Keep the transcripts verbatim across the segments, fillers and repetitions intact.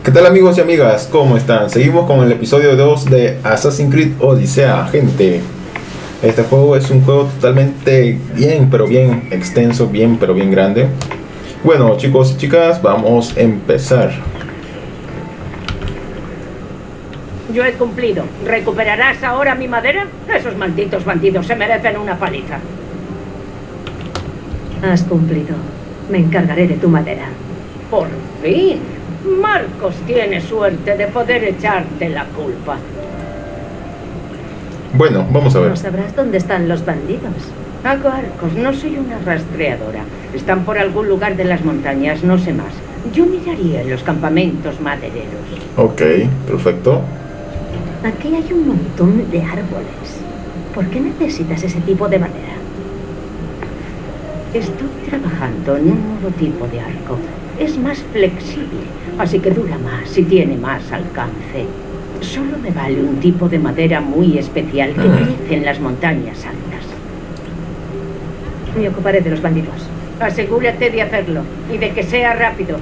¿Qué tal amigos y amigas? ¿Cómo están? Seguimos con el episodio dos de Assassin's Creed Odyssey, gente. Este juego es un juego totalmente bien, pero bien extenso, bien, pero bien grande. Bueno, chicos y chicas, vamos a empezar. Yo he cumplido. ¿Recuperarás ahora mi madera? Esos malditos bandidos se merecen una paliza. Has cumplido. Me encargaré de tu madera. Por fin. Marcos tiene suerte de poder echarte la culpa. Bueno, vamos a ver. ¿No sabrás dónde están los bandidos? Hago arcos, no soy una rastreadora. Están por algún lugar de las montañas, no sé más. Yo miraría en los campamentos madereros. Ok, perfecto. Aquí hay un montón de árboles. ¿Por qué necesitas ese tipo de madera? Estoy trabajando en un nuevo tipo de arco. Es más flexible, así que dura más y tiene más alcance. Solo me vale un tipo de madera muy especial que crece en las montañas altas. Me ocuparé de los bandidos. Asegúrate de hacerlo y de que sea rápido.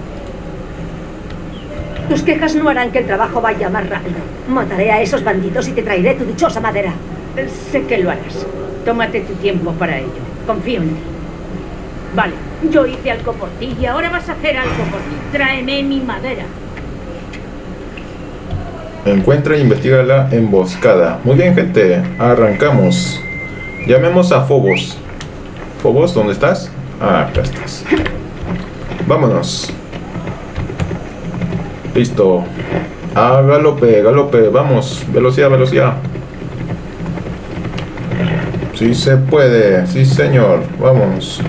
Tus quejas no harán que el trabajo vaya más rápido. Mataré a esos bandidos y te traeré tu dichosa madera. Sé que lo harás. Tómate tu tiempo para ello. Confío en ti. Vale, yo hice algo por ti y ahora vas a hacer algo por mí. Tráeme mi madera. Encuentra e investiga la emboscada. Muy bien, gente, arrancamos. Llamemos a Phobos. Phobos, ¿dónde estás? Ah, acá estás. Vámonos. Listo. A galope, galope, vamos. Velocidad, velocidad. Sí se puede, sí señor. Vamos.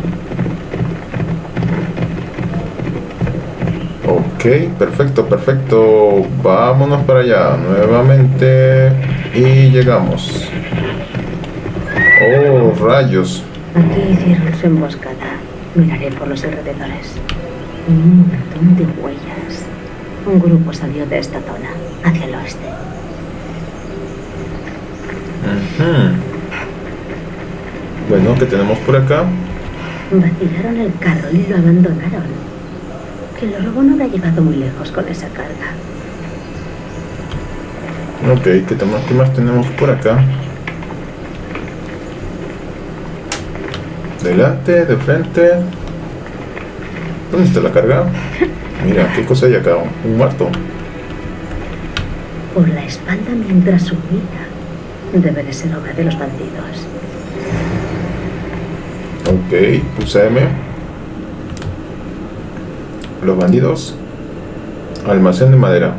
Ok, perfecto, perfecto. Vámonos para allá nuevamente. Y llegamos. Oh, rayos. Aquí hicieron su emboscada. Miraré por los alrededores. Un montón de huellas. Un grupo salió de esta zona, hacia el oeste. Uh-huh. Bueno, ¿qué tenemos por acá? Vacilaron el carro y lo abandonaron. Quien lo robó no habrá llegado muy lejos con esa carga. Ok, ¿qué, tenemos, ¿qué más tenemos por acá? Delante, de frente. ¿Dónde está la carga? Mira, ¿qué cosa hay acá? Un muerto. Por la espalda mientras subía. Debe de ser obra de los bandidos. Ok, puse M. Los bandidos. Almacén de madera.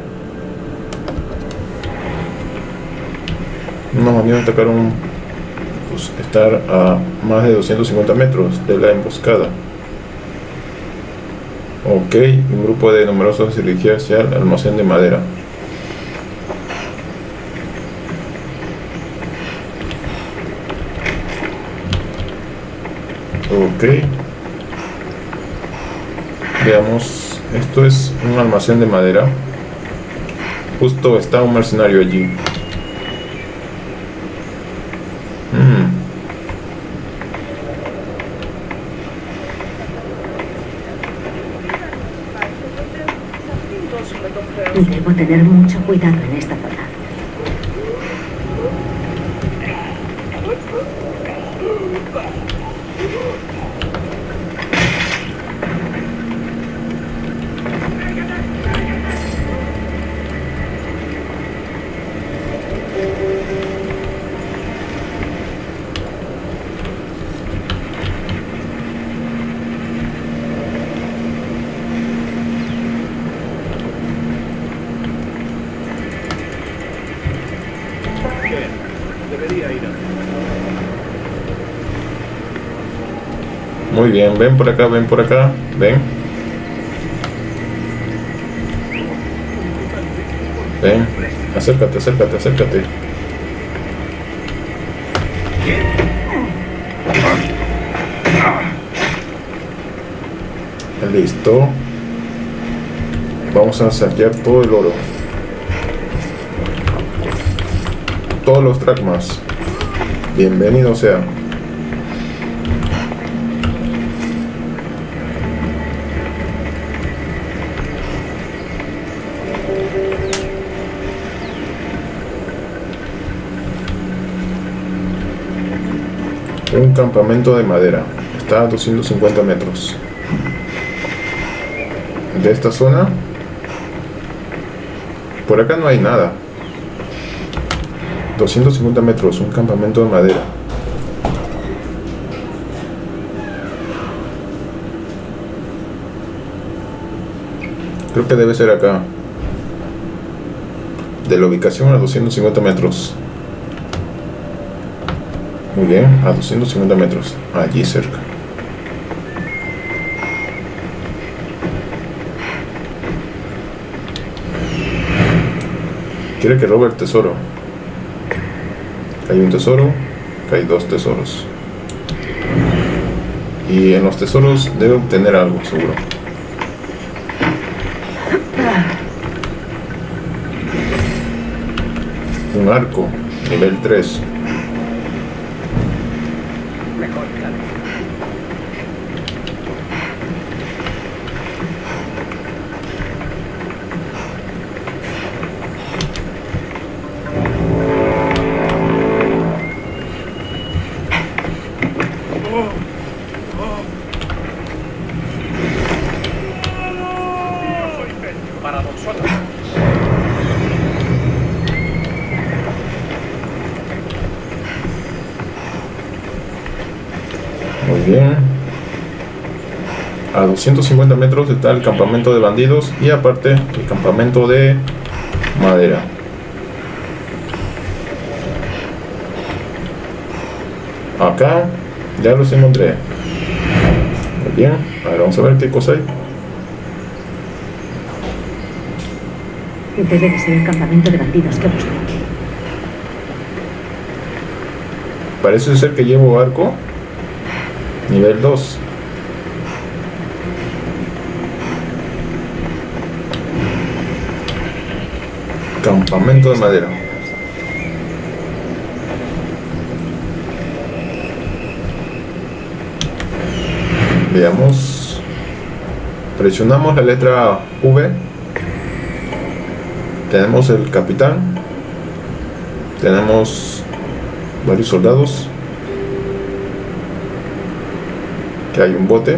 Unos bandidos atacaron, pues, estar a más de doscientos cincuenta metros de la emboscada. Ok, un grupo de numerosos se dirigía hacia el almacén de madera. Ok. Veamos, esto es un almacén de madera. Justo está un mercenario allí. Mm. Debo tener mucho cuidado en esta zona. Muy bien, ven por acá, ven por acá, ven. Ven, acércate, acércate, acércate. Listo. Vamos a saquear todo el oro. Todos los dracmas. Bienvenido sea. Un campamento de madera. Está a doscientos cincuenta metros de esta zona. Por acá no hay nada. doscientos cincuenta metros, un campamento de madera. Creo que debe ser acá. De la ubicación a doscientos cincuenta metros. Muy bien, a doscientos cincuenta metros. Allí cerca. Quiere que robe el tesoro. Hay un tesoro, que hay dos tesoros. Y en los tesoros debe obtener algo, seguro. Un arco, nivel tres. Mejor, claro. Para vosotros. Muy bien. A doscientos cincuenta metros está el campamento de bandidos y aparte el campamento de madera. Acá ya los encontré. Muy bien. A ver, vamos a ver qué cosa hay. Debe de ser el campamento de bandidos que busco. Parece ser que llevo arco. Nivel dos. Campamento de madera. Veamos. Presionamos la letra V. Tenemos el capitán. Tenemos varios soldados. Que hay un bote.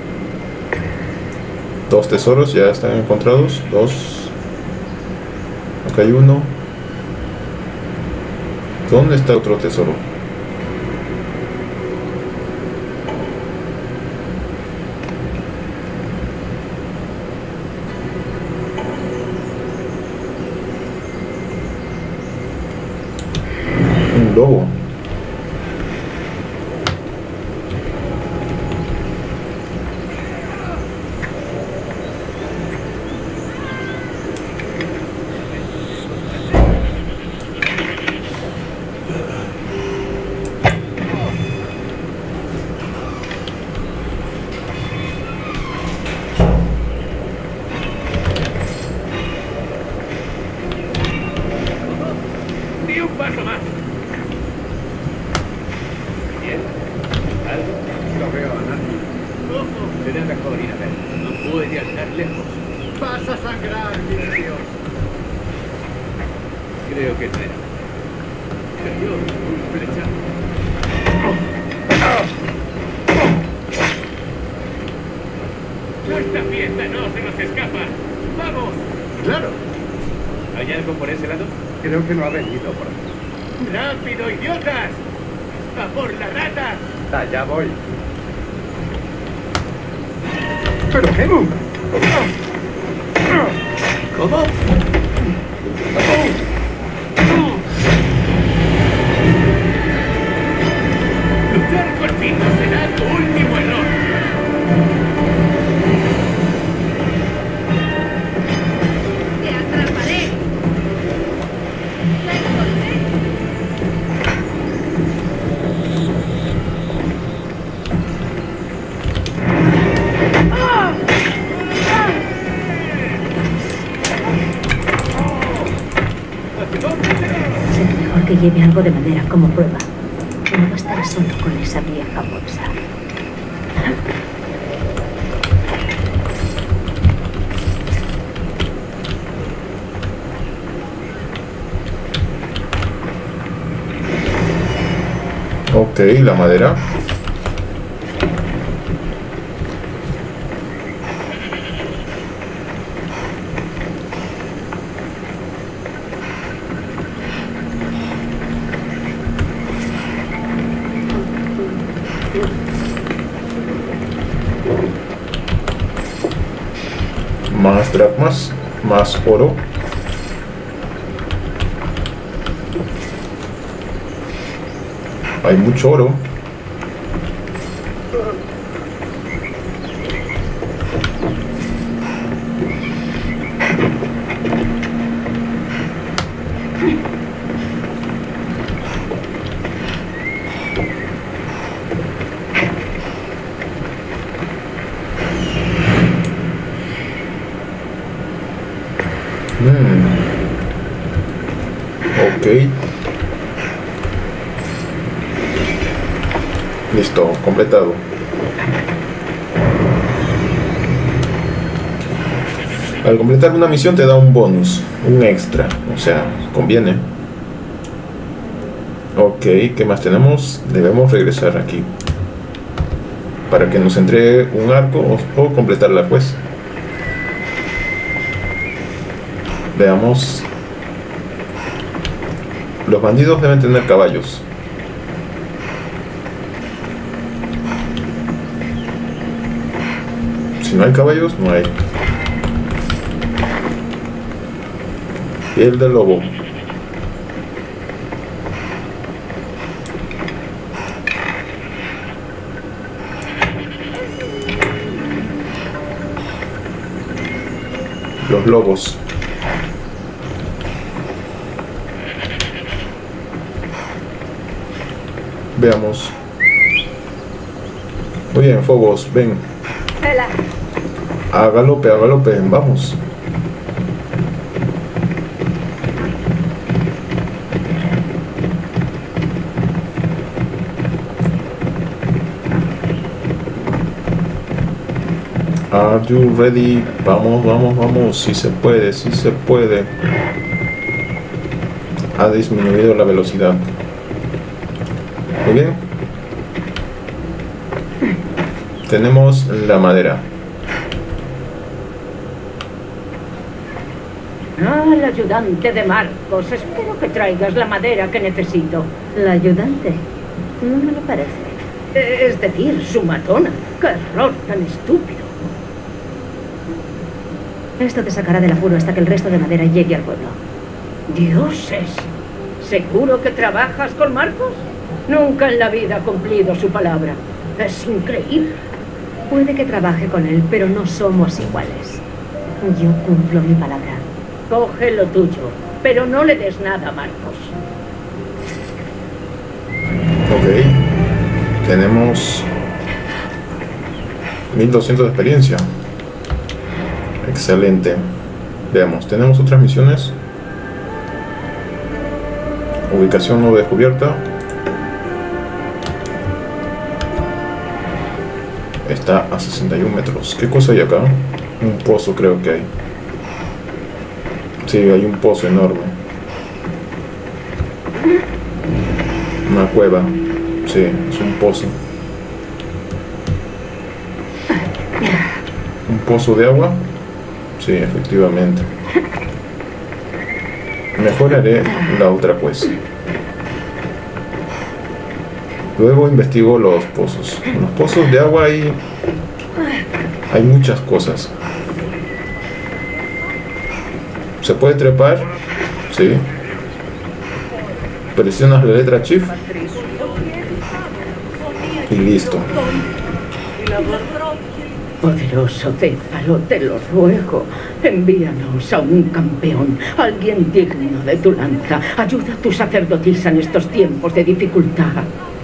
Dos tesoros ya están encontrados. Dos. Acá hay uno. ¿Dónde está otro tesoro? Un lobo. Ni un paso más. Bien. ¿Algo? No veo a nadie. ¿Cómo? Será mejor ir a ver. No puede andar lejos. Vas a sangrar, mi Dios. Creo que no era. Cayó un flechazo. ¡Esta fiesta no se nos escapa! ¡Vamos! ¡Claro! ¿Hay algo por ese lado? Creo que no ha venido por aquí. ¡Rápido, idiotas! ¡A por la rata! Allá voy. ¿Pero qué? ¿Cómo? Luchar conmigo será tu último error. ¡Te atraparé! Será mejor que lleve algo de madera como prueba. No bastará solo con esa vieja bolsa. Ok, la madera. Más dracmas, más oro. Hay mucho oro. Hmm. Ok. Listo, completado. Al completar una misión te da un bonus, un extra, o sea, conviene. Ok, ¿qué más tenemos? Debemos regresar aquí para que nos entregue un arco o, o completar la quest. Veamos. Los bandidos deben tener caballos. Si no hay caballos, no hay. Piel de lobo. Los lobos. Veamos. Muy bien, Phobos, ven. Hola. A galope, a galope, vamos. Are you ready? Vamos, vamos, vamos. Si se puede, si se puede. Ha disminuido la velocidad. Muy bien. Tenemos la madera. Ah, el ayudante de Marcos. Espero que traigas la madera que necesito. ¿La ayudante? No me lo parece. Eh, Es decir, su matona. ¡Qué error tan estúpido! Esto te sacará del apuro hasta que el resto de madera llegue al pueblo. Dioses. ¿Seguro que trabajas con Marcos? Nunca en la vida ha cumplido su palabra. Es increíble. Puede que trabaje con él, pero no somos iguales. Yo cumplo mi palabra. Coge lo tuyo, pero no le des nada a Marcos. Ok. Tenemos mil doscientos de experiencia. Excelente. Veamos, tenemos otras misiones. Ubicación no descubierta. Está a sesenta y un metros. ¿Qué cosa hay acá? Un pozo creo que hay. Sí, hay un pozo enorme. Una cueva. Sí, es un pozo. ¿Un pozo de agua? Sí, efectivamente. Mejoraré la otra pues. Luego investigo los pozos. En los pozos de agua hay, hay muchas cosas. ¿Se puede trepar? Sí. Presionas la letra Shift y listo. Poderoso Céfalo, te lo ruego. Envíanos a un campeón, alguien digno de tu lanza. Ayuda a tu sacerdotisa en estos tiempos de dificultad.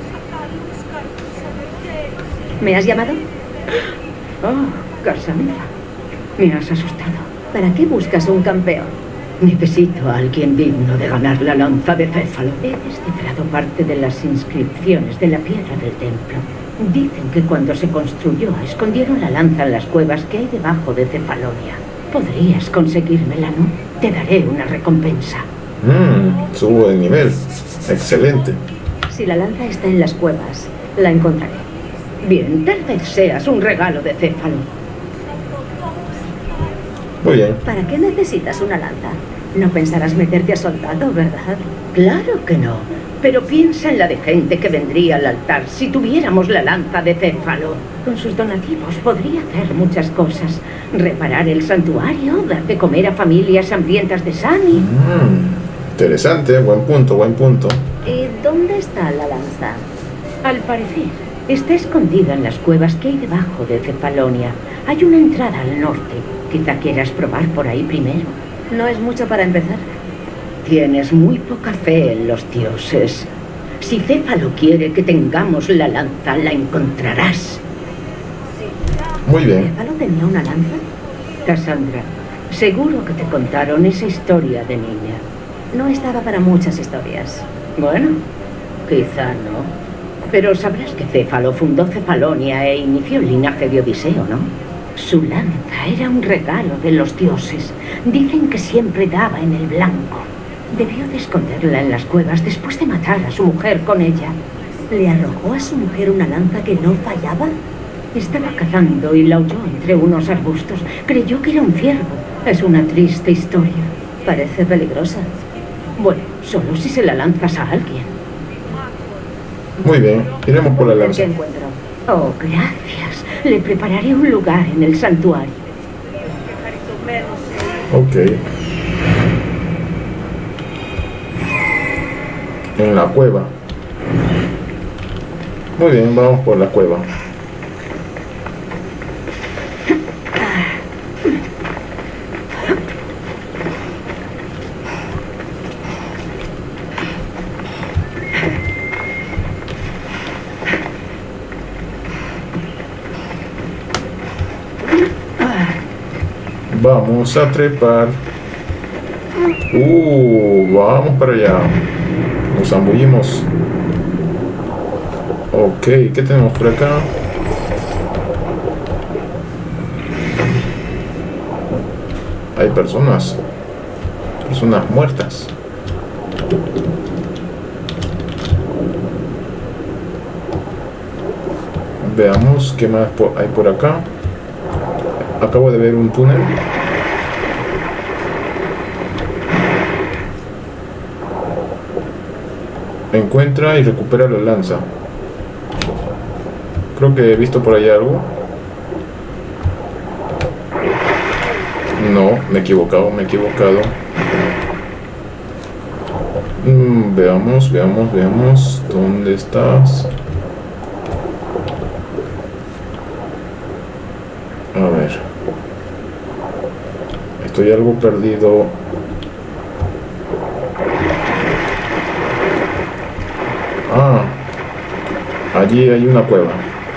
¿Me has llamado? Oh, Cassandra, me has asustado. ¿Para qué buscas un campeón? Necesito a alguien digno de ganar la lanza de Céfalo. He descifrado parte de las inscripciones de la piedra del templo. Dicen que cuando se construyó escondieron la lanza en las cuevas que hay debajo de Cefalonia. Podrías conseguírmela, ¿no? Te daré una recompensa. Mmm, subo de nivel. Excelente. Si la lanza está en las cuevas, la encontraré. Bien, tal vez seas un regalo de Céfalo. Muy bien. ¿Para qué necesitas una lanza? No pensarás meterte a soldado, ¿verdad? Claro que no. Pero piensa en la de gente que vendría al altar si tuviéramos la lanza de Céfalo. Con sus donativos podría hacer muchas cosas. Reparar el santuario, dar de comer a familias hambrientas de Sani. Mm, interesante, buen punto, buen punto. ¿Y dónde está la lanza? Al parecer, está escondida en las cuevas que hay debajo de Cefalonia. Hay una entrada al norte. Quizá quieras probar por ahí primero. No es mucho para empezar. Tienes muy poca fe en los dioses. Si Céfalo quiere que tengamos la lanza, la encontrarás. Muy bien. ¿Céfalo tenía una lanza? Cassandra, seguro que te contaron esa historia de niña. No estaba para muchas historias. Bueno, quizá no. Pero sabrás que Céfalo fundó Cefalonia e inició el linaje de Odiseo, ¿no? Su lanza era un regalo de los dioses. Dicen que siempre daba en el blanco. Debió de esconderla en las cuevas después de matar a su mujer con ella. ¿Le arrojó a su mujer una lanza que no fallaba? Estaba cazando y la oyó entre unos arbustos. Creyó que era un ciervo. Es una triste historia. Parece peligrosa. Bueno, solo si se la lanzas a alguien. Muy bien, iremos por la lanza. ¿Qué encuentro? Oh, gracias. Le prepararé un lugar en el santuario. Ok. En la cueva. Muy bien, vamos por la cueva. Vamos a trepar. Uh, vamos para allá. Nos zambullimos. Ok, ¿qué tenemos por acá? Hay personas. Personas muertas. Veamos qué más hay por acá. Acabo de ver un túnel. Encuentra y recupera la lanza. Creo que he visto por ahí algo. No, me he equivocado, me he equivocado. Mm, veamos, veamos, veamos. ¿Dónde estás? A ver. Estoy algo perdido. Ah, allí hay una cueva.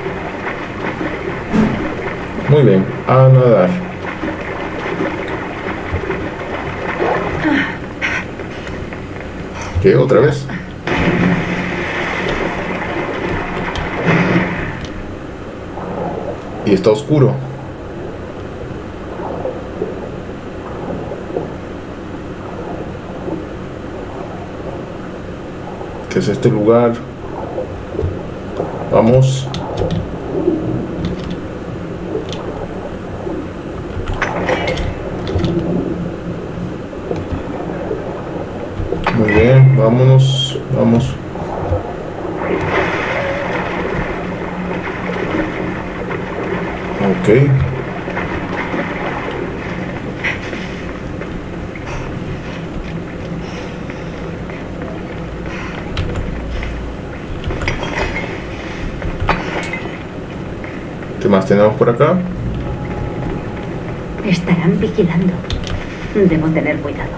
Muy bien, a nadar. ¿Qué? ¿Otra vez? Y está oscuro. ¿Qué es este lugar? Vamos. Muy bien, vámonos, vamos. Ok. ¿Qué más tenemos por acá? Estarán vigilando. Debo tener cuidado.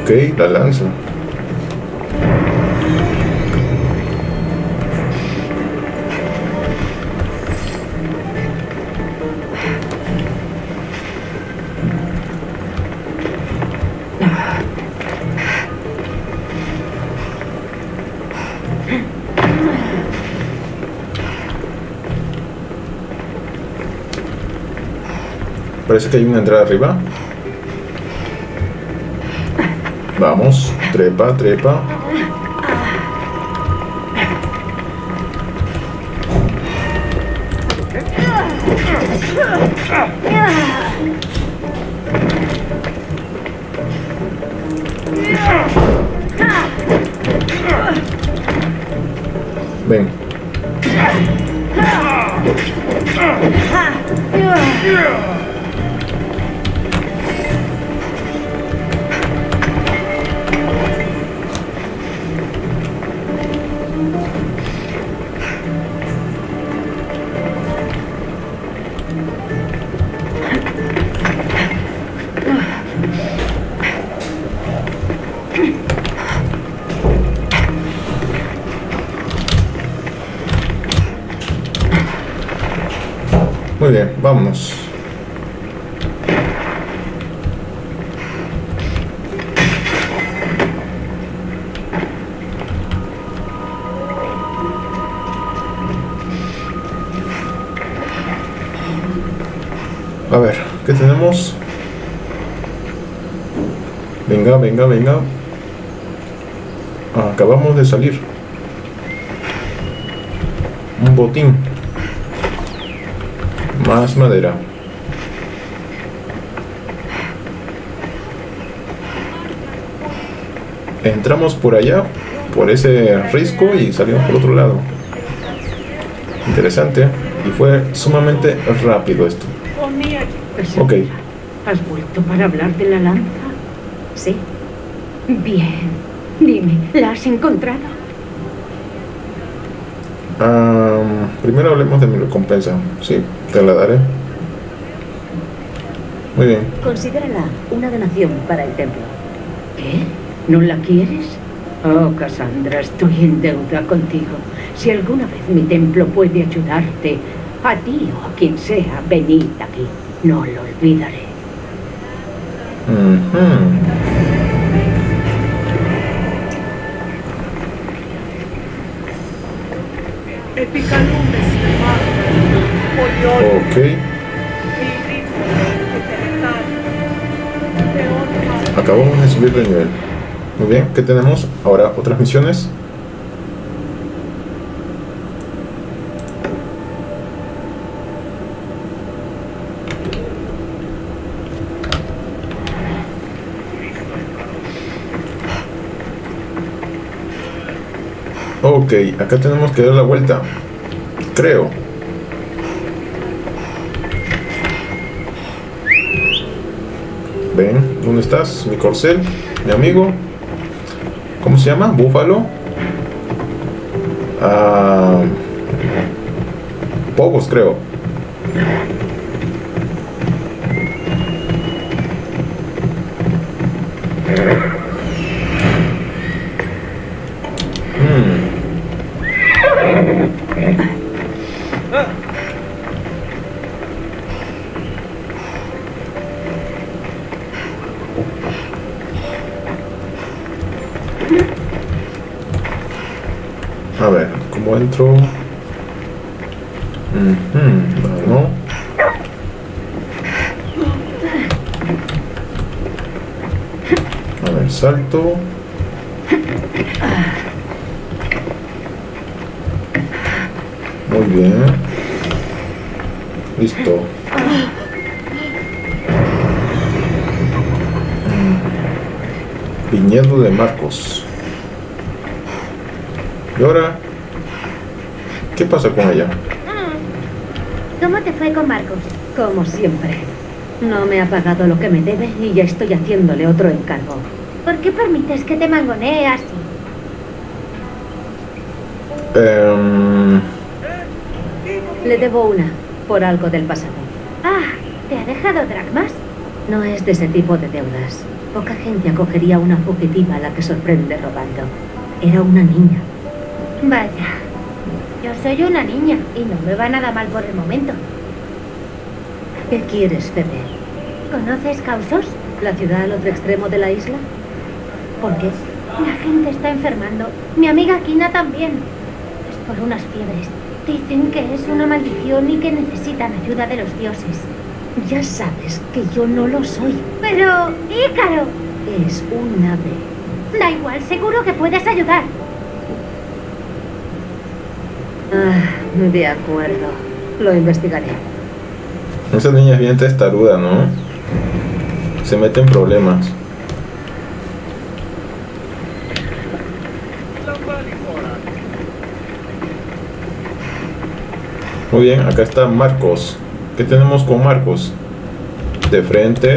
Ok, la lanza. Parece que hay una entrada arriba. Vamos, trepa, trepa. Ven. Muy bien, vámonos. A ver, ¿qué tenemos? Venga, venga, venga. Ah, acabamos de salir. Un botín. Más madera. Entramos por allá, por ese risco, y salimos por otro lado. Interesante. Y fue sumamente rápido esto. Ok. ¿Has vuelto para hablar de la lanza? Sí. Bien. Dime, ¿la has encontrado? Um, primero hablemos de mi recompensa. Sí, te la daré. Muy bien. Considérala una donación para el templo. ¿Qué? ¿No la quieres? Oh, Cassandra, estoy en deuda contigo. Si alguna vez mi templo puede ayudarte, a ti o a quien sea, venid aquí. No lo olvidaré. Uh-huh. Ok. Acabamos de subir de nivel. Muy bien, ¿qué tenemos? Ahora otras misiones. Ok, acá tenemos que dar la vuelta. Creo. Ven, ¿dónde estás? Mi corcel, mi amigo. ¿Cómo se llama? Búfalo. Ah, Pobos, creo. A ver, ¿cómo entro? Uh-huh. No. A ver, salto. Muy bien. Listo. Viñedo de Marcos. ¿Y ahora qué pasa con ella? ¿Cómo te fue con Marcos? Como siempre. No me ha pagado lo que me debe y ya estoy haciéndole otro encargo. ¿Por qué permites que te mangonee así? Eh, Le debo una, por algo del pasado. Ah, ¿te ha dejado dracmas? No es de ese tipo de deudas. Poca gente acogería a una fugitiva a la que sorprende robando. Era una niña. Vaya, yo soy una niña y no me va nada mal por el momento. ¿Qué quieres, Phoebe? ¿Conoces Causos? ¿La ciudad al otro extremo de la isla? ¿Por qué? La gente está enfermando. Mi amiga Kina también. Es por unas fiebres. Dicen que es una maldición y que necesitan ayuda de los dioses. Ya sabes que yo no lo soy. Pero, Ícaro. Es un ave. Da igual, seguro que puedes ayudar. Ah, de acuerdo. Lo investigaré. Esa niña es bien testaruda, ¿no? Se mete en problemas. Muy bien, acá está Marcos. ¿Qué tenemos con Marcos? De frente.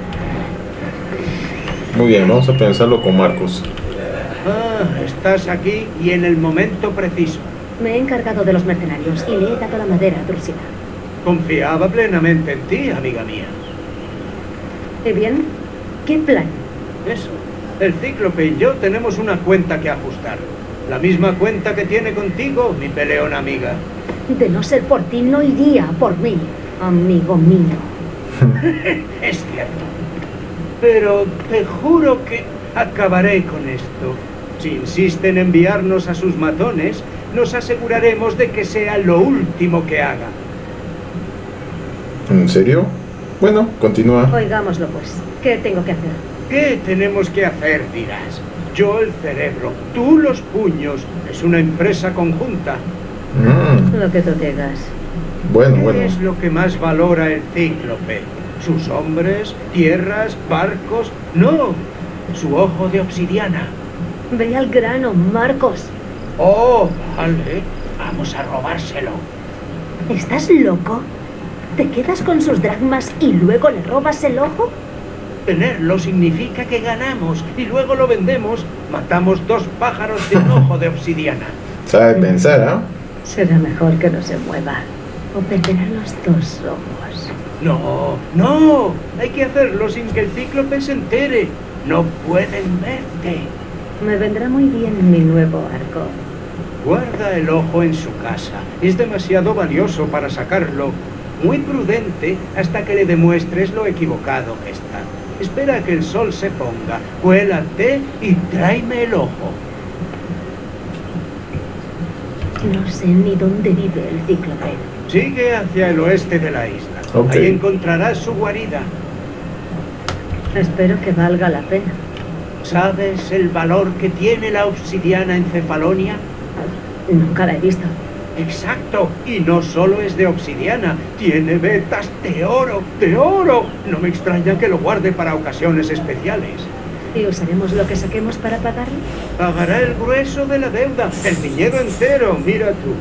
Muy bien, vamos a pensarlo con Marcos. Ah, estás aquí y en el momento preciso. Me he encargado de los mercenarios y le he dado la madera a Drusila. Confiaba plenamente en ti, amiga mía. ¿Y bien? ¿Qué plan? Eso. El Cíclope y yo tenemos una cuenta que ajustar. La misma cuenta que tiene contigo, mi peleona amiga. De no ser por ti, no iría por mí, amigo mío. Es cierto. Pero te juro que acabaré con esto. Si insisten en enviarnos a sus matones, nos aseguraremos de que sea lo último que haga. ¿En serio? Bueno, continúa. Oigámoslo pues. ¿Qué tengo que hacer? ¿Qué tenemos que hacer, dirás? Yo el cerebro, tú los puños. Es una empresa conjunta. Mm. Lo que tú digas. Bueno, ¿Qué bueno. es lo que más valora el Cíclope? ¿Sus hombres? ¿Tierras? ¿Barcos? No, su ojo de obsidiana. Ve al grano, Marcos. Oh, vale. Vamos a robárselo. ¿Estás loco? ¿Te quedas con sus dracmas y luego le robas el ojo? Tenerlo significa que ganamos y luego lo vendemos. Matamos dos pájaros de un ojo de obsidiana. Sabe pensar, ¿ah? Será mejor que no se mueva. O perderá los dos ojos. No, no. Hay que hacerlo sin que el Cíclope se entere. No pueden verte. Me vendrá muy bien mi nuevo arco. Guarda el ojo en su casa. Es demasiado valioso para sacarlo. Muy prudente hasta que le demuestres lo equivocado que está. Espera a que el sol se ponga. Cuélate y tráeme el ojo. No sé ni dónde vive el Cíclope. Sigue hacia el oeste de la isla. Ok. Ahí encontrarás su guarida. Espero que valga la pena. ¿Sabes el valor que tiene la obsidiana en Cefalonia? Nunca la he visto. Exacto, y no solo es de obsidiana, tiene vetas de oro, de oro. No me extraña que lo guarde para ocasiones especiales. ¿Y usaremos lo que saquemos para pagarle? Pagará el grueso de la deuda, el viñedo entero, mira tú.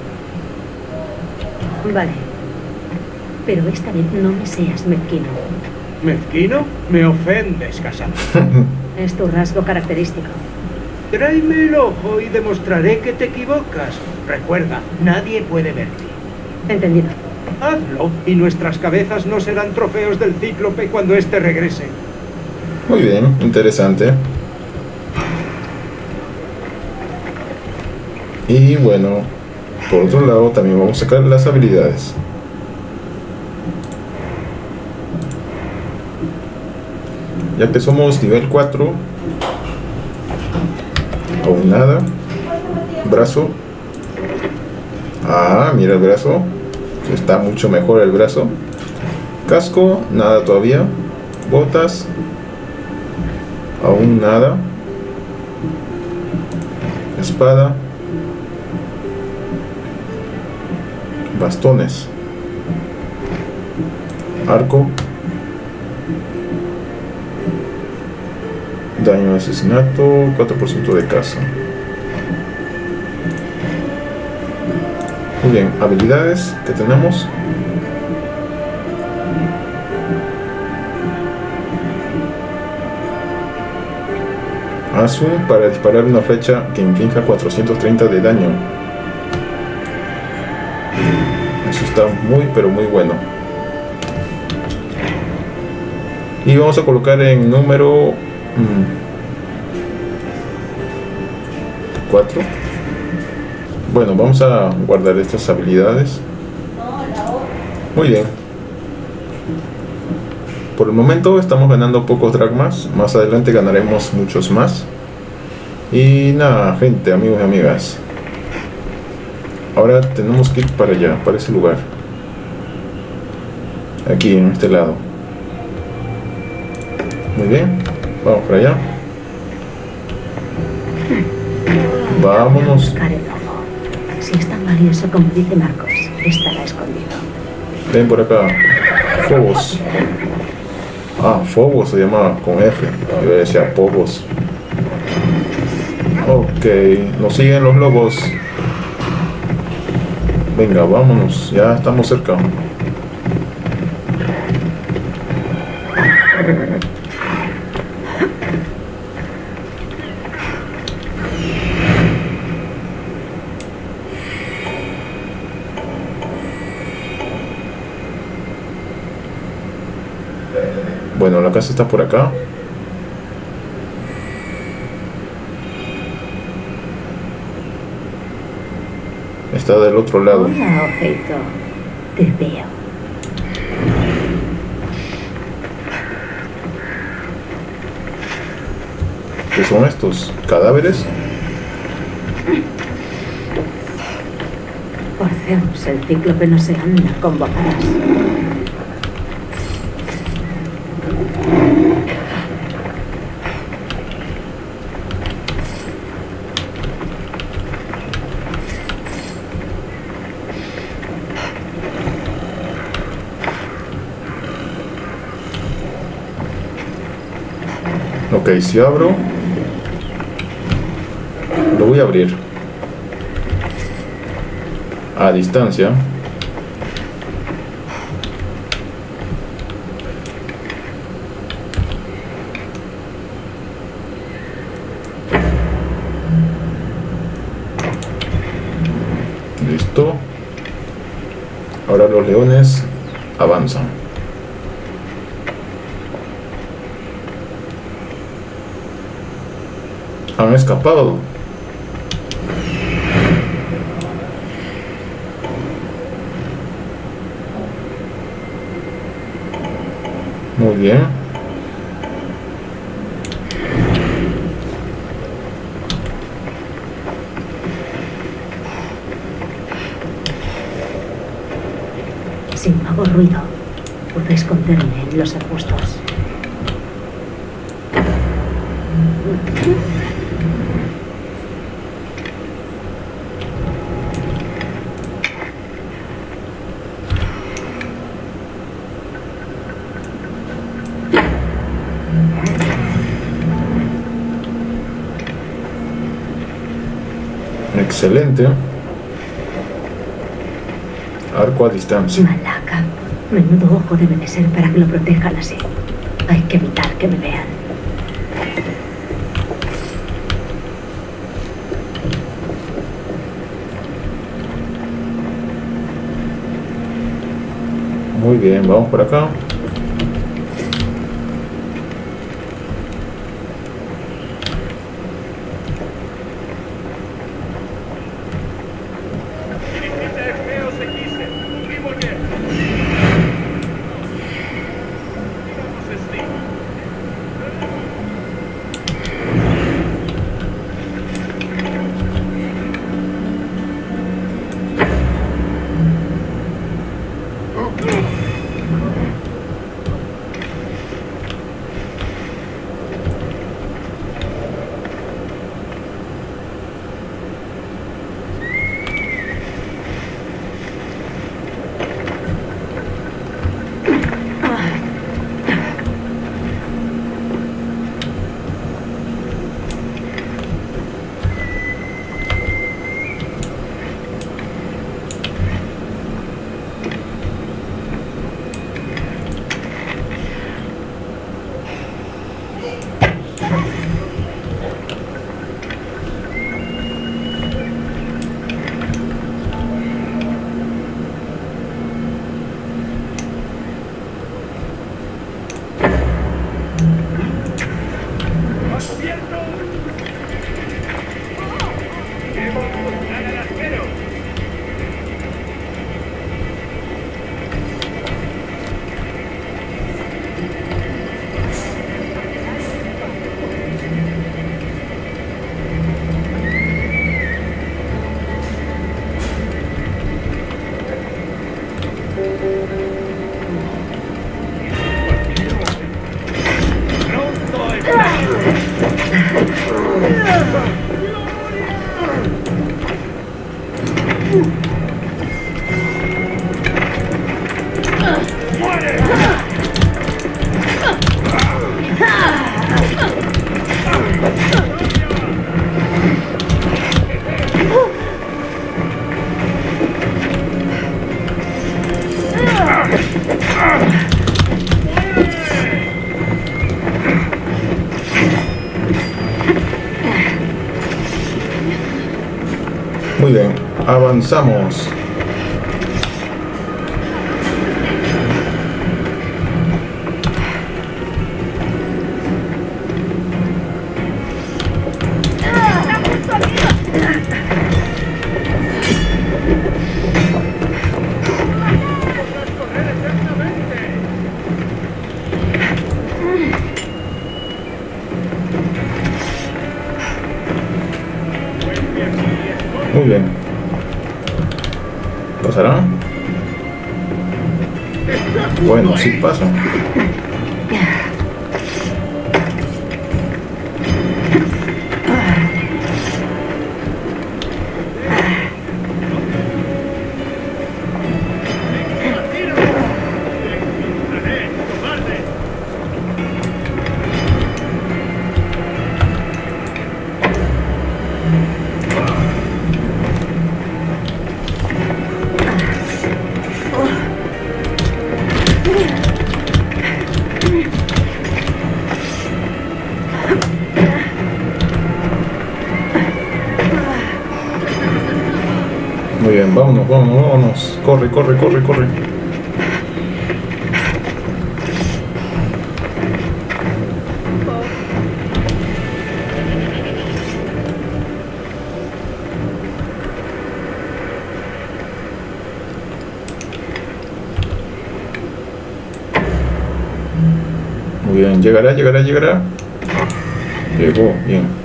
Vale. Pero esta vez no me seas mezquino. ¿Mezquino? Me ofendes, Casandra. Es tu rasgo característico. Tráeme el ojo y demostraré que te equivocas. Recuerda, nadie puede verte. Entendido. Hazlo, y nuestras cabezas no serán trofeos del Cíclope cuando éste regrese. Muy bien, interesante. Y bueno, por otro lado también vamos a sacar las habilidades. Ya que somos nivel cuatro, aún nada. Brazo. Ah, mira el brazo. Está mucho mejor el brazo. Casco, nada todavía. Botas. Aún nada. Espada. Bastones. Arco. Daño de asesinato, cuatro por ciento de caza. Muy bien, habilidades que tenemos. Azul para disparar una flecha que inflige cuatrocientos treinta de daño. Eso está muy pero muy bueno. Y vamos a colocar en número cuatro. Bueno, vamos a guardar estas habilidades. Muy bien. Por el momento estamos ganando pocos dracmas. Más adelante ganaremos muchos más. Y nada, gente, amigos y amigas. Ahora tenemos que ir para allá, para ese lugar. Aquí, en este lado. Muy bien, vamos para allá. Vámonos. Buscar el lobo. Si es tan valioso como dice Marcos, estará escondido. Ven por acá. Phobos. Ah, Phobos se llama con F. Yo decía Phobos. Ok, nos siguen los lobos. Venga, vámonos. Ya estamos cerca. Bueno, la casa está por acá. Está del otro lado. Hola, objeto. Te veo. ¿Qué son estos? ¿Cadáveres? Por Zeus, el cíclope no se anda con bobadas. Ok, si abro, lo voy a abrir a distancia. Listo. Ahora los leones avanzan. Han escapado. Muy bien. Si no hago ruido, puedo esconderme en los arbustos. Excelente. Arco a distancia. Malaca. Menudo ojo debe de ser para que lo protejan así. Hay que evitar que me vean. Muy bien, vamos por acá. Avanzamos. Muy bien. ¿Pasará? Bueno, sí pasa. Muy bien, vámonos, vámonos, vámonos. Corre, corre, corre, corre. Muy bien, llegará, llegará, llegará. Llegó, bien.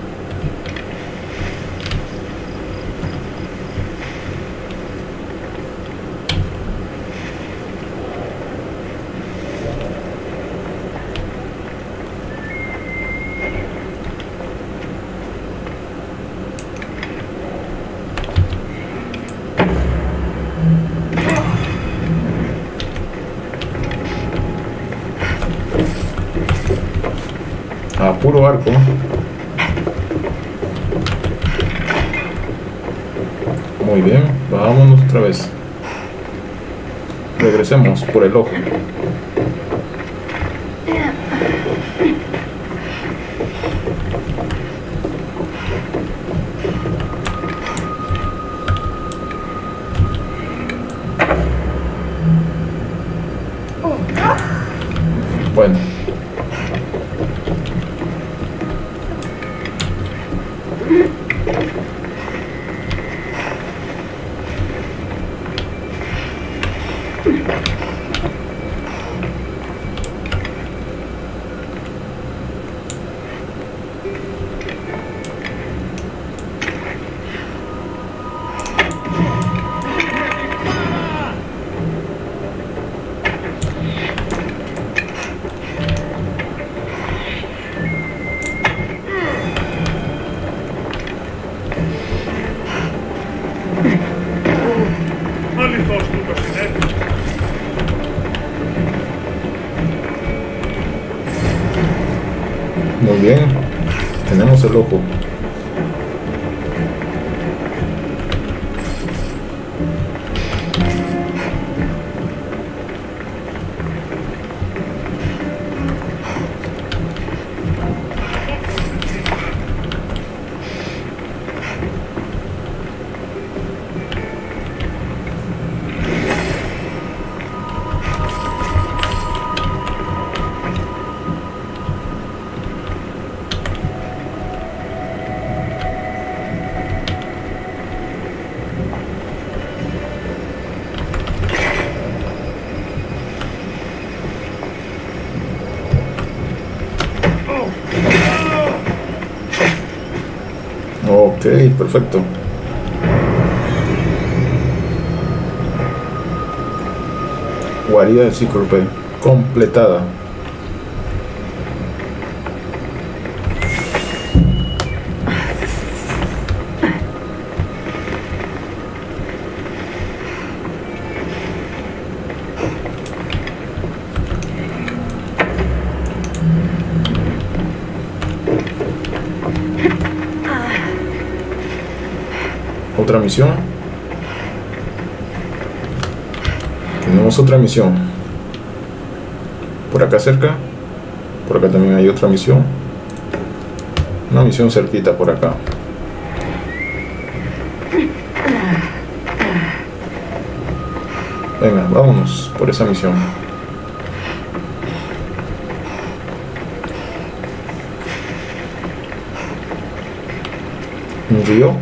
A puro arco. Muy bien, vámonos otra vez. Regresemos por el ojo. Bueno. Muy bien, tenemos el ojo. Ok, perfecto. Guarida de Cíclope completada. Otra misión. Tenemos otra misión. Por acá cerca. Por acá también hay otra misión. Una misión cerquita por acá. Venga, vámonos por esa misión. ¿Un río?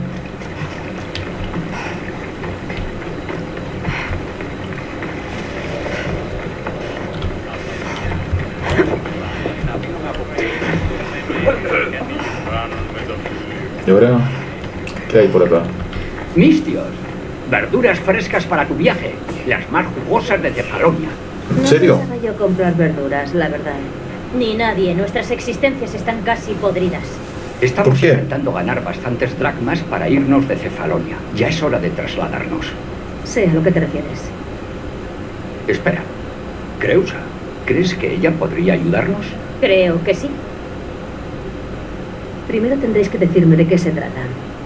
¿Y ahora qué hay por acá? Mistios, verduras frescas para tu viaje, las más jugosas de Cefalonia. ¿En serio? No pensaba yo comprar verduras, la verdad. Ni nadie. Nuestras existencias están casi podridas. Estamos ¿Por qué? intentando ganar bastantes dracmas para irnos de Cefalonia. Ya es hora de trasladarnos. Sé a lo que te refieres. Espera, Creusa, ¿crees que ella podría ayudarnos? Creo que sí. Primero tendréis que decirme de qué se trata.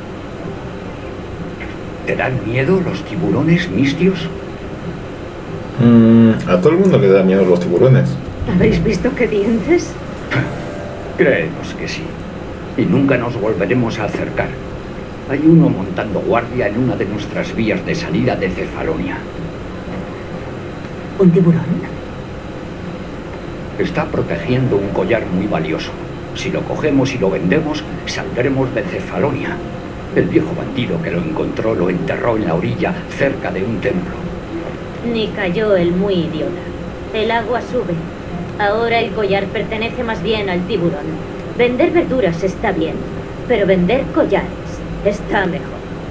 ¿Te dan miedo los tiburones, Mistios? Mm, a todo el mundo le da miedo los tiburones. ¿Habéis visto qué dientes? Creemos que sí. Y nunca nos volveremos a acercar. Hay uno montando guardia en una de nuestras vías de salida de Cefalonia. ¿Un tiburón? Está protegiendo un collar muy valioso. Si lo cogemos y lo vendemos, saldremos de Cefalonia. El viejo bandido que lo encontró lo enterró en la orilla, cerca de un templo. Ni cayó el muy idiota. El agua sube. Ahora el collar pertenece más bien al tiburón. Vender verduras está bien, pero vender collares está mejor.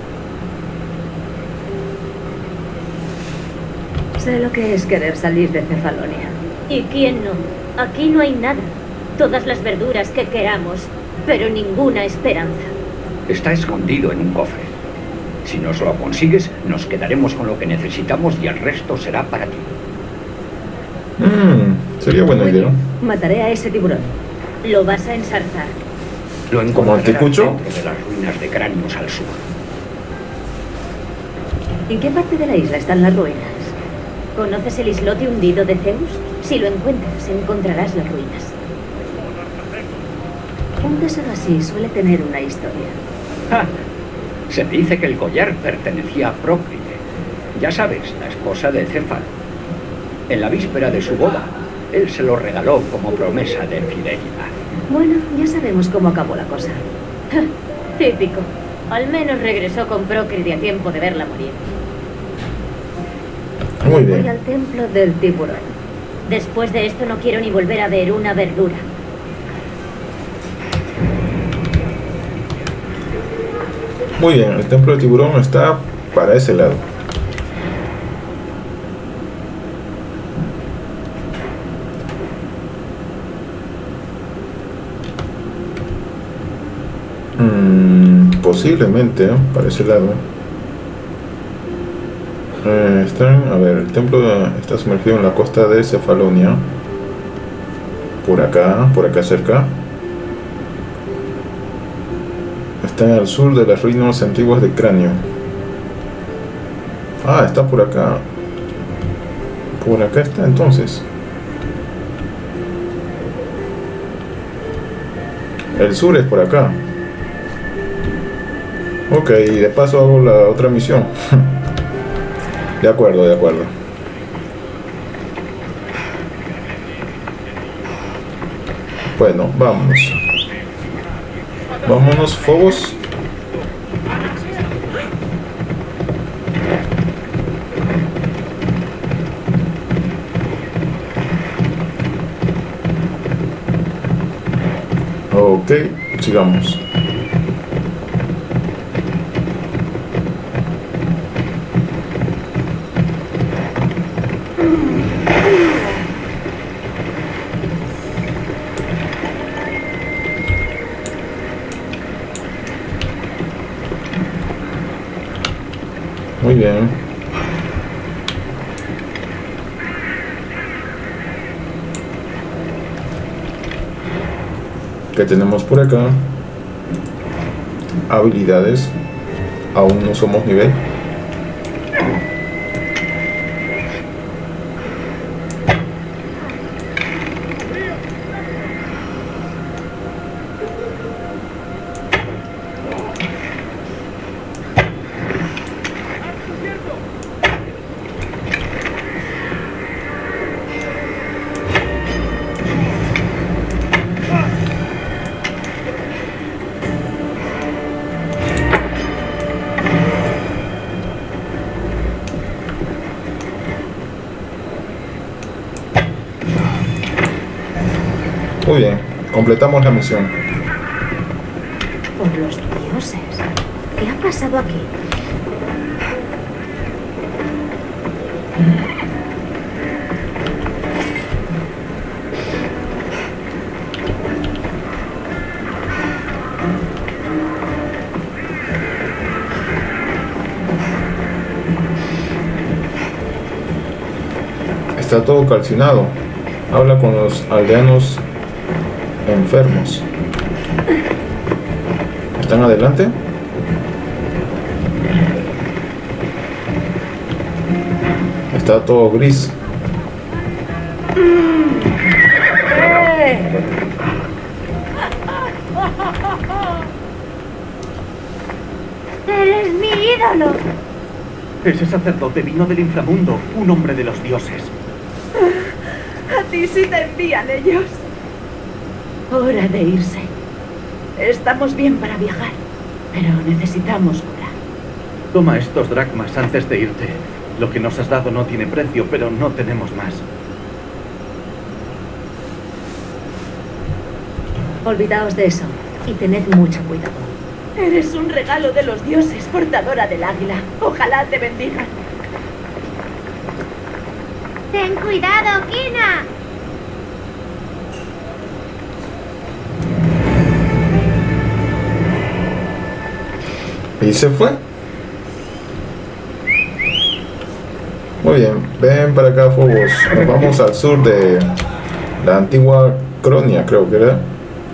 Sé lo que es querer salir de Cefalonia. ¿Y quién no? Aquí no hay nada. Todas las verduras que queramos, pero ninguna esperanza. Está escondido en un cofre. Si nos lo consigues, nos quedaremos con lo que necesitamos y el resto será para ti. Mm, sería buena Muy idea. bien. Mataré a ese tiburón. Lo vas a ensarzar. Lo ¿Como encontrarás anticucho? dentro de las ruinas de Cráneos al sur. ¿En qué parte de la isla están las ruinas? ¿Conoces el islote hundido de Zeus? Si lo encuentras, encontrarás las ruinas. Un tesoro así suele tener una historia. ¡Ja! Se dice que el collar pertenecía a Prócrite. Ya sabes, la esposa de Céfalo. En la víspera de su boda, él se lo regaló como promesa de fidelidad. Bueno, ya sabemos cómo acabó la cosa. Típico. Al menos regresó con Prócrite a tiempo de verla morir. Muy Voy bien. al templo del tiburón. Después de esto no quiero ni volver a ver una verdura. Muy bien, el templo de tiburón está para ese lado. Mm, posiblemente, ¿eh? Para ese lado. Eh, están, a ver, el templo está sumergido en la costa de Cefalonia. Por acá, por acá cerca. Está al sur de las ruinas antiguas de Cráneo. Ah, está por acá. Por acá está entonces. El sur es por acá. Ok, y de paso hago la otra misión. De acuerdo, de acuerdo. Bueno, vámonos. Vámonos, Fobos. Ok, sigamos. Muy bien. ¿Qué tenemos por acá? Habilidades. Aún no somos nivel. Muy bien, completamos la misión. Por los dioses. ¿Qué ha pasado aquí? Está todo calcinado. Habla con los aldeanos enfermos. ¿Están adelante? Está todo gris. ¡Eres mi ídolo! Ese sacerdote vino del inframundo, un hombre de los dioses. A ti sí te envían ellos. Hora de irse. Estamos bien para viajar, pero necesitamos cura. Toma estos dracmas antes de irte. Lo que nos has dado no tiene precio, pero no tenemos más. Olvidaos de eso y tened mucho cuidado. Eres un regalo de los dioses, portadora del águila. Ojalá te bendigan. ¡Ten cuidado, Kina! ¿Y se fue? Muy bien, ven para acá, Phobos. Nos vamos al sur de la antigua Cronia, creo que era.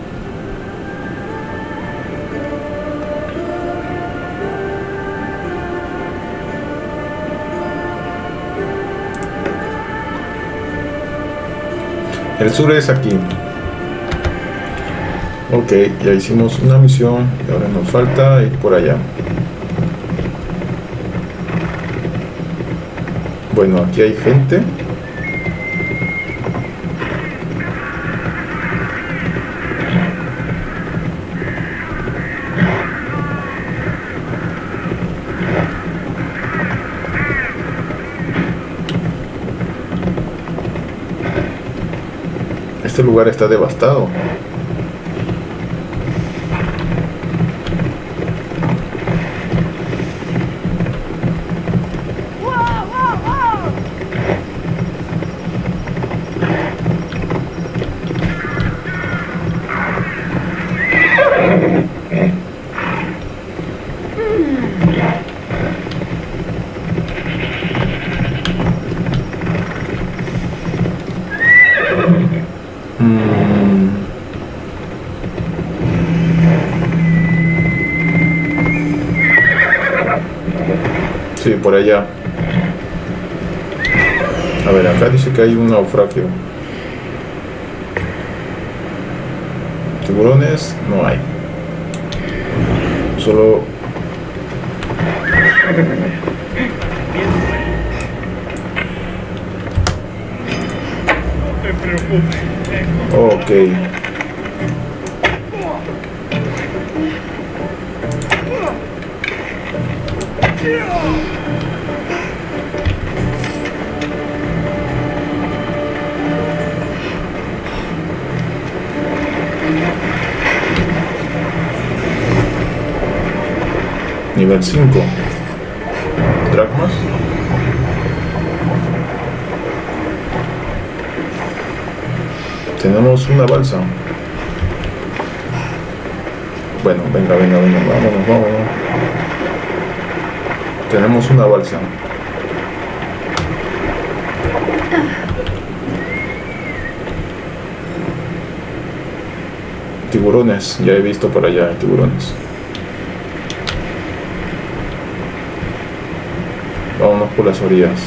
El sur es aquí. Ok, ya hicimos una misión y ahora nos falta ir por allá. Bueno, aquí hay gente. Este lugar está devastado. Sí, por allá. A ver, acá dice que hay un naufragio. Tiburones no hay. Solo... No te preocupes. Ok. Nivel cinco. Dracmas. Tenemos una balsa. Bueno, venga, venga, venga, vámonos, vámonos. Tenemos una balsa. Tiburones, ya he visto por allá tiburones. Vámonos por las orillas.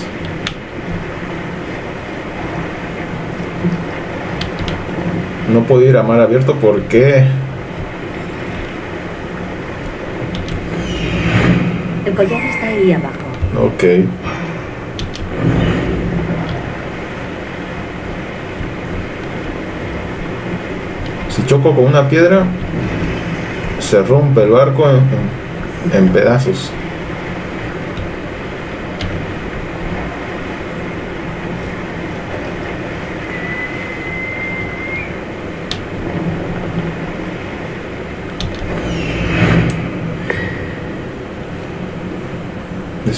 No puedo ir a mar abierto porque... El collar está ahí abajo. Ok. Si choco con una piedra, se rompe el barco en, en, en pedazos.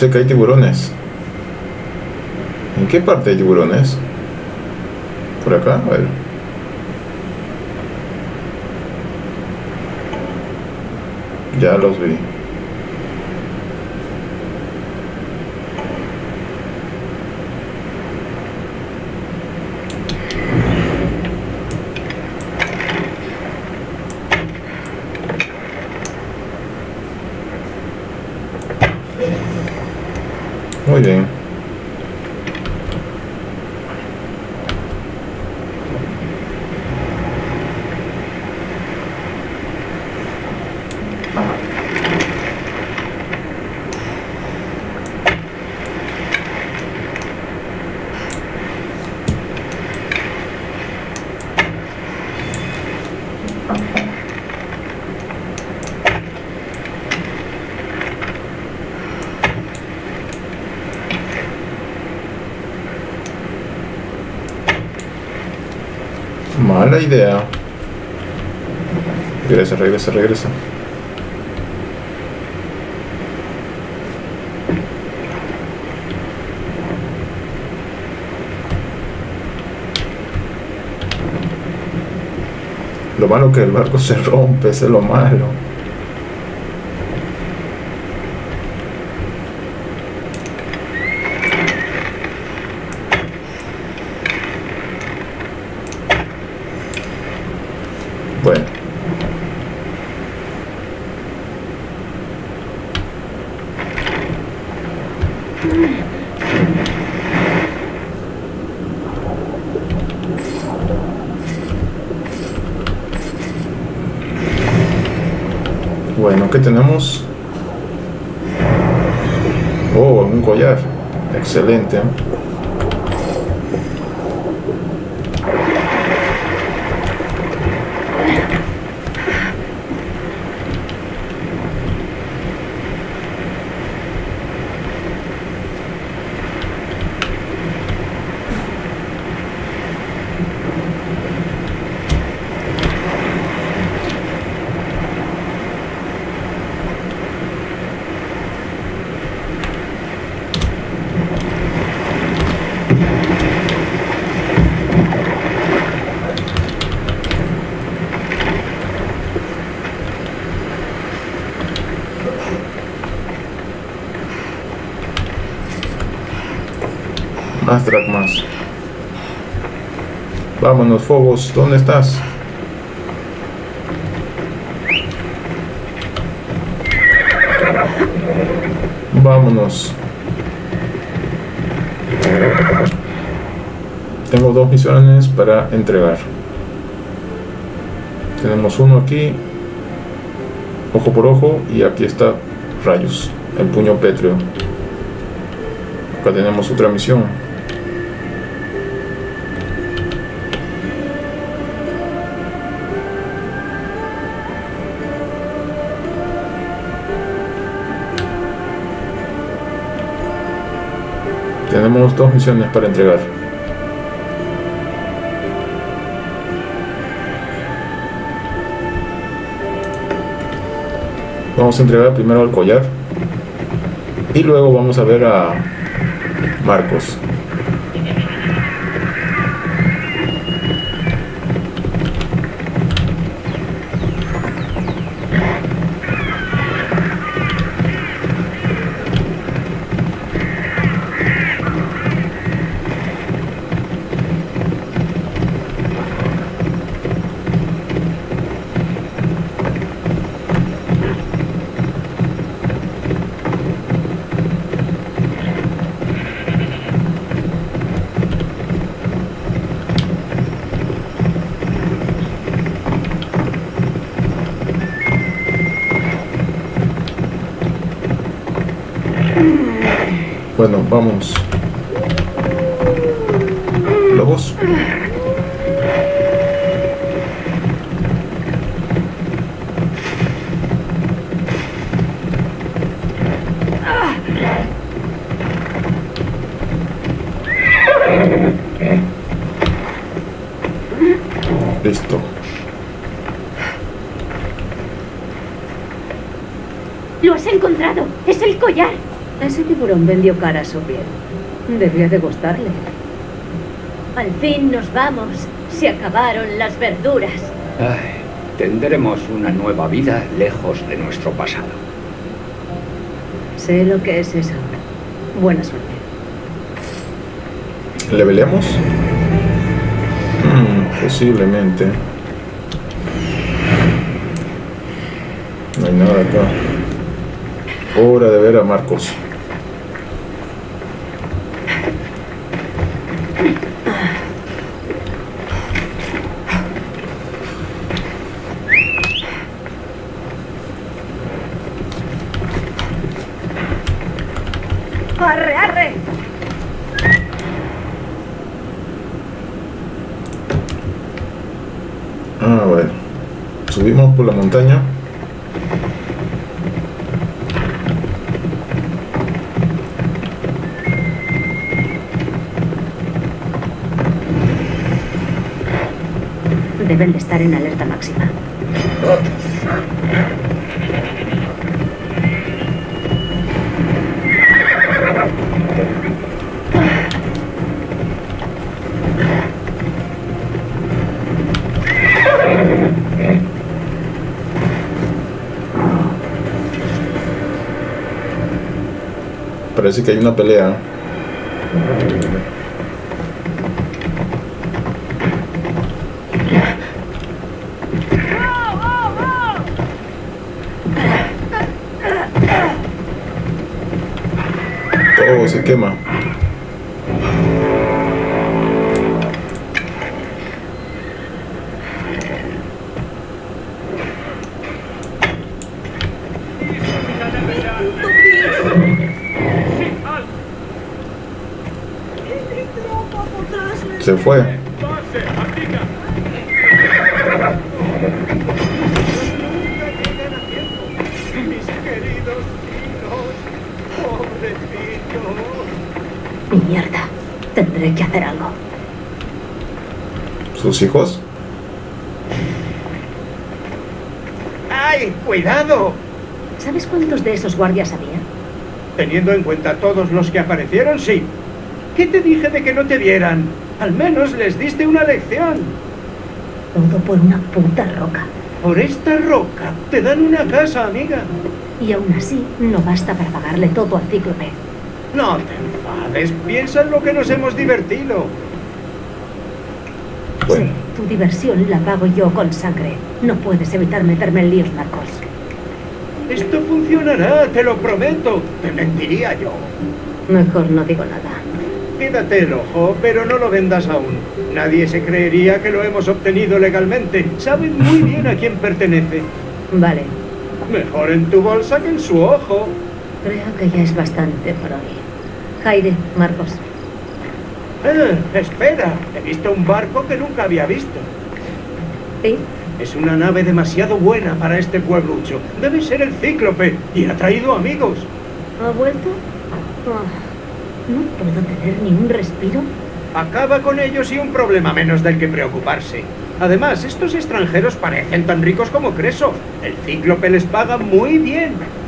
sé que hay tiburones. ¿En qué parte hay tiburones? Por acá, a ver. Ya los vi. Muy bien. Mala idea. Regresa, regresa, regresa. Lo malo que el barco se rompe, eso es lo malo. Bueno. Bueno, ¿qué tenemos? Oh, un collar. Excelente. Más dracmas. Vámonos, Phobos, ¿dónde estás? Vámonos. Tengo dos misiones para entregar. Tenemos uno aquí, ojo por ojo, y aquí está Rayos, el puño pétreo. Acá tenemos otra misión. Tenemos dos misiones para entregar. Vamos a entregar primero al collar y luego vamos a ver a Marcos. Bueno, vamos. Lobos. Listo. Lo has encontrado. Es el collar. Ese tiburón vendió cara a su piel. Debía de gustarle. Al fin nos vamos. Se acabaron las verduras. Ay, tendremos una nueva vida lejos de nuestro pasado. Sé lo que es eso. Buena suerte. ¿Levelemos? Hmm, posiblemente. No hay nada acá. Hora de ver a Marcos. ¡Arre, arre! Ah, bueno. Subimos por la montaña. Deben de estar en alerta máxima. Parece que hay una pelea. Todo se quema. Se fue. Mierda. Tendré que hacer algo. ¿Sus hijos? ¡Ay, cuidado! ¿Sabes cuántos de esos guardias había? Teniendo en cuenta todos los que aparecieron, sí. ¿Qué te dije de que no te vieran? Al menos les diste una lección. Todo por una puta roca. Por esta roca te dan una casa, amiga. Y aún así, no basta para pagarle todo al cíclope. No te enfades, piensa en lo que nos hemos divertido. Bueno. Sí, tu diversión la pago yo con sangre. No puedes evitar meterme en líos, Marcos. Esto funcionará, te lo prometo. Te mentiría yo. Mejor no digo nada. Quédate el ojo, pero no lo vendas aún. Nadie se creería que lo hemos obtenido legalmente. Saben muy bien a quién pertenece. Vale. Mejor en tu bolsa que en su ojo. Creo que ya es bastante por hoy. Jaire, Marcos. Eh, espera, he visto un barco que nunca había visto. ¿Sí? Es una nave demasiado buena para este pueblucho. Debe ser el Cíclope y ha traído amigos. ¿Ha vuelto? Oh, ¿no puedo tener ni un respiro? Acaba con ellos y un problema menos del que preocuparse. Además, estos extranjeros parecen tan ricos como Creso. El Cíclope les paga muy bien.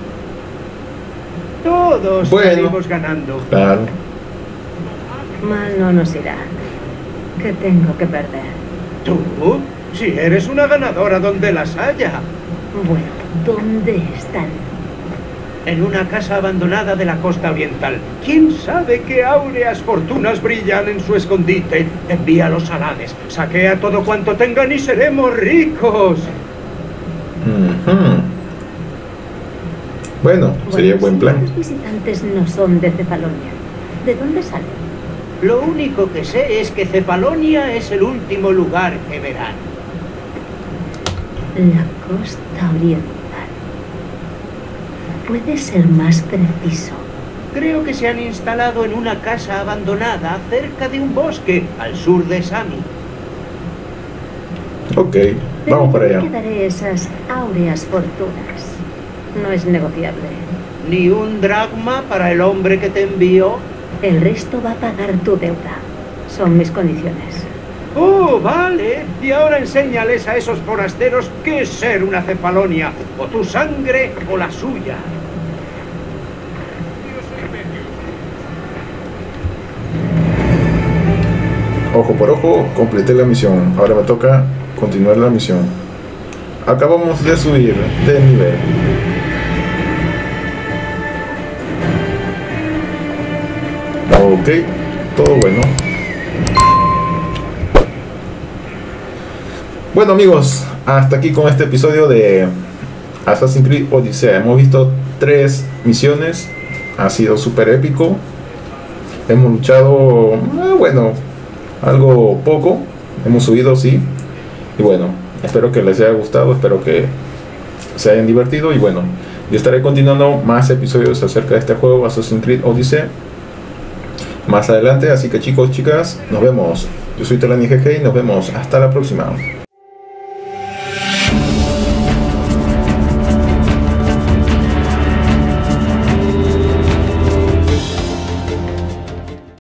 Todos Bueno. salimos ganando. Claro. Mal no nos irá. ¿Qué tengo que perder? ¿Tú? Si eres una ganadora donde las haya. Bueno, ¿dónde están? En una casa abandonada de la costa oriental. ¿Quién sabe qué áureas fortunas brillan en su escondite? Envíalos a Hades, saquea todo cuanto tengan y seremos ricos. Ujú. Bueno, sería Bueno, buen si plan. Los visitantes no son de Cefalonia. ¿De dónde salen? Lo único que sé es que Cefalonia es el último lugar que verán. La costa oriental. Puede ser más preciso. Creo que se han instalado en una casa abandonada cerca de un bosque al sur de Sami. Ok, Pero vamos para ¿dónde allá. quedaré esas áureas fortunas? No es negociable. Ni un dracma para el hombre que te envió. El resto va a pagar tu deuda. Son mis condiciones. Oh, vale. Y ahora enséñales a esos forasteros qué es ser una Cefalonia. O tu sangre o la suya. Ojo por ojo, completé la misión. Ahora me toca continuar la misión. Acabamos de subir de nivel. Ok, todo bueno. Bueno amigos, hasta aquí con este episodio de Assassin's Creed Odyssey. Hemos visto tres misiones. Ha sido súper épico. Hemos luchado, eh, bueno, algo poco. Hemos subido, sí. Y bueno, espero que les haya gustado. Espero que se hayan divertido. Y bueno, yo estaré continuando más episodios acerca de este juego, Assassin's Creed Odyssey, más adelante. Así que chicos, chicas, nos vemos. Yo soy Telani G G y nos vemos hasta la próxima.